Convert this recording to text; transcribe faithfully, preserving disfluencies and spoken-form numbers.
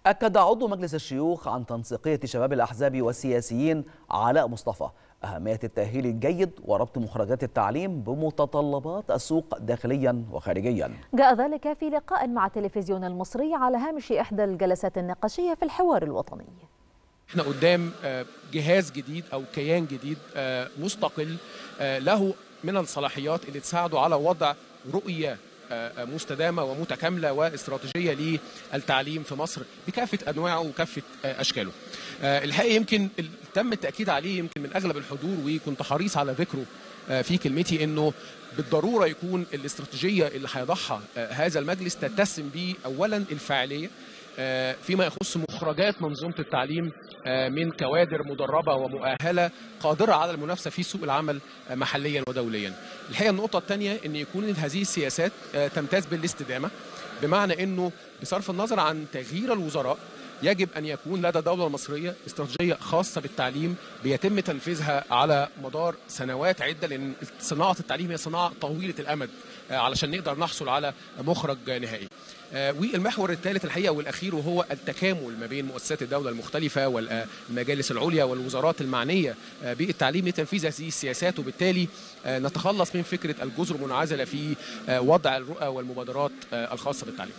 أكد عضو مجلس الشيوخ عن تنسيقية شباب الأحزاب والسياسيين علاء مصطفى أهمية التأهيل الجيد وربط مخرجات التعليم بمتطلبات السوق داخليا وخارجيا. جاء ذلك في لقاء مع التلفزيون المصري على هامش إحدى الجلسات النقاشية في الحوار الوطني. احنا قدام جهاز جديد أو كيان جديد مستقل له من الصلاحيات اللي تساعده على وضع رؤية مستدامة ومتكاملة واستراتيجية للتعليم في مصر بكافة أنواعه وكافة أشكاله. الحقيقة يمكن تم التأكيد عليه يمكن من أغلب الحضور، وكنت حريص على ذكره في كلمتي، أنه بالضرورة يكون الاستراتيجية اللي هيضعها هذا المجلس تتسم به أولا الفاعلية فيما يخص مخرجات منظومة التعليم من كوادر مدربة ومؤهلة قادرة على المنافسة في سوق العمل محليا ودوليا. الحقيقة النقطة الثانية أن يكون هذه السياسات تمتاز بالاستدامة، بمعنى أنه بصرف النظر عن تغيير الوزراء يجب أن يكون لدى الدولة المصرية استراتيجية خاصة بالتعليم بيتم تنفيذها على مدار سنوات عدة، لأن صناعة التعليم هي صناعة طويلة الأمد علشان نقدر نحصل على مخرج نهائي. والمحور الثالث الحقيقة والأخير وهو التكامل ما بين مؤسسات الدولة المختلفة والمجالس العليا والوزارات المعنية بالتعليم لتنفيذ هذه السياسات، وبالتالي نتخلص من فكرة الجزر المنعزلة في وضع الرؤى والمبادرات الخاصة بالتعليم.